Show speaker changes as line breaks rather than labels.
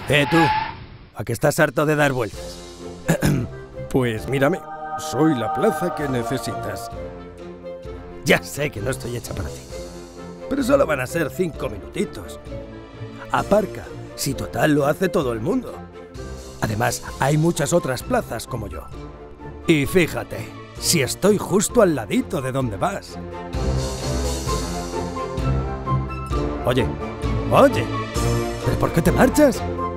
Tú, ¿a qué estás harto de dar vueltas?
Pues mírame, soy la plaza que necesitas.
Ya sé que no estoy hecha para ti, pero solo van a ser 5 minutitos. Aparca, si total lo hace todo el mundo. Además, hay muchas otras plazas como yo. Y fíjate, si estoy justo al ladito de donde vas. Oye, ¿pero por qué te marchas?